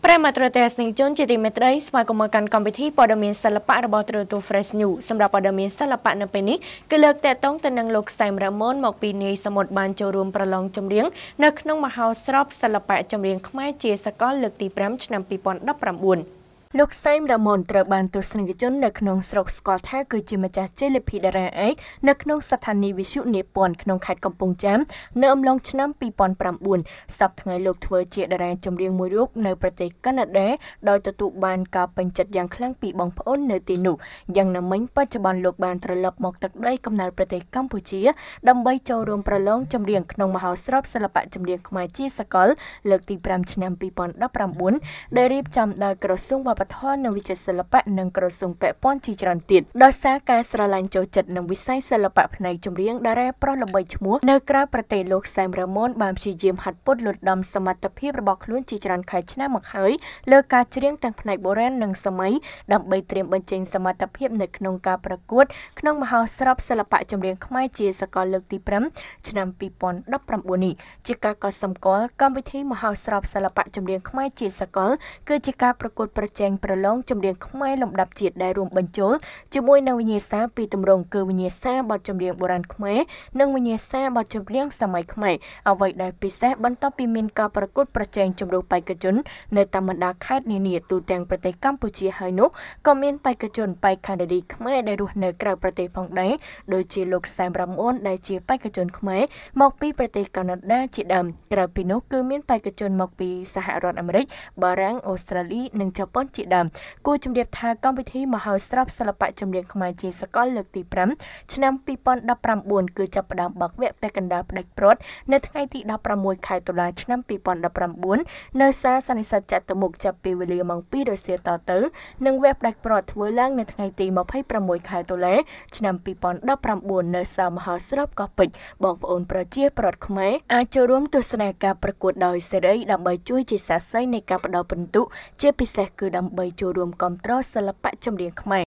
ប្រមាត្រទេសនិជនជាទីមេត្រីស្វាគមន៍កាន់កម្មវិធីព័ត៌មានសិល្បៈរបស់ទ្រទូ Fresh News សម្រាប់ព័ត៌មានសិល្បៈនៅពេលនេះគឺលើកតាក់ទងទៅនឹងលោកសែមរ៉ាម៉ុនមកពីនាយសមុទ្របានចូលរួមប្រឡងចម្រៀងនៅក្នុងមហោស្រពសិល្បៈចម្រៀងខ្មែរជាសកលលើកទី5ឆ្នាំ2019លោកសែមរ៉ាម៉ុនត្រូវបានទស្សនិកជននៅក្នុងស្រុកស្គាល់ថាគឺជាម្ចាស់ជ័យលាភីតារាឯកនៅក្នុងស្ថានីយ៍វិទ្យុនិពន្ធក្នុងខេត្តកំពង់ចាមនៅអំឡុងឆ្នាំ2009សប្តាហ៍ថ្ងៃលោកធ្វើជាតារាចម្រៀងមួយរូបនៅប្រទេសកាណាដាដោយទទួលបានការពេញចិត្តយ៉ាងខ្លាំងពីបងប្អូននៅទីនោះយ៉ាងណាមិញបច្ចុប្បន្នលោកបានត្រឡប់មកទឹកដីកំណើតប្រទេសកម្ពុជាដើម្បីចូលរួមប្រឡងចម្រៀងក្នុងមហោស្រពសិល្បៈចម្រៀងខ្មែរជាសកលលើកទី5ឆ្នាំ2019ដែលរៀបចំដោយក្រសួងវប្បធម៌និងវិចិត្រសិល្បៈនិងក្រសួងពាក់ព័ន្ធជាច្រើនទៀតដោយសារការស្រឡាញ់ចូលចិត្តនឹងវិស័យសិល្បៈផ្នែកចម្រៀងតារាប្រុសល្បីឈ្មោះនៅក្រៅប្រទេសលោកសែមរ៉ាម៉ុនបានព្យាយាមហាត់ពត់លត់ដំសមត្ថភាពរបស់ខ្លួនជាច្រើនខែឆ្នាំមកហើយលើការច្រៀងទាំងផ្នែកបុរាណនិងសម័យដើម្បីត្រៀមបញ្ចេញសមត្ថភាពនៅក្នុងការប្រកួតក្នុងមហោស្រពសិល្បៈចម្រៀងខ្មែរជាសកលលើកទី5ឆ្នាំ2019នេះជាការកត់សម្គាល់កម្មវិធីមហោស្រពសិល្បៈចម្រៀងខ្មែរជាសកលគឺជាការប្រកួតប្រជែងប្រឡងចម្រៀងខ្មែរលំដាប់ជាតិដែលរួមបញ្ចូលជាមួយនឹងវិញ្ញាសាពីទម្រង់គឺវិញ្ញាសាបទចម្រៀងបុរាណខ្មែរនិងវិញ្ញាសាបទចម្រៀងសម័យខ្មែរអ្វីដែលពិសេសបន្ទាប់ពីមានការប្រកួតប្រជែងជម្រុះបេក្ខជននៅតាមបណ្ដាខេត្តនានាទូទាំងប្រទេសកម្ពុជាហើយនោះក៏មានបេក្ខជនបេក្ខនារីខ្មែរដែលរស់នៅក្រៅប្រទេសផងដែរដូចជាលោកសែមរ៉ាម៉ុនដែលជាបេក្ខជនខ្មែរមកពីប្រទេសកាណាដាជាដើមក្រៅពីនោះគឺមានបេក្ខជនមកពីសហរដ្ឋអាមេរិកបារាំងអូស្ត្រាលីនិងជប៉ុនជាដើមគួរជម្រាបថាកម្មវិធីមហោស្រពសិល្បៈចម្រៀងខ្មែរជាសកលលើកទី5ឆ្នាំ2019គឺចាប់ផ្ដើមបើកវគ្គពាក់កណ្ដាលផ្ដាច់ព្រាត់នៅថ្ងៃទី16ខែតុលាឆ្នាំ2019នៅសាលសន្និសីទចតុមុខចាប់ពីវេលាម៉ោង2រសៀលតទៅនិងវគ្គផ្ដាច់ព្រាត់ធ្វើឡើងនៅថ្ងៃទី26ខែតុលាឆ្នាំ2019នៅសាលមហោស្រពកោះពេជ្របងប្អូនប្រជាពលរដ្ឋខ្មែរអាចចូលរួមទស្សនាការប្រកួតដោយសេរីដើម្បីជួយជាសាក្សីនៃការផ្ដល់ពិន្ទុជាពិសេសគឺដើម្បីចូលរួមគាំទ្រសិល្បៈចម្រៀងខ្មែរ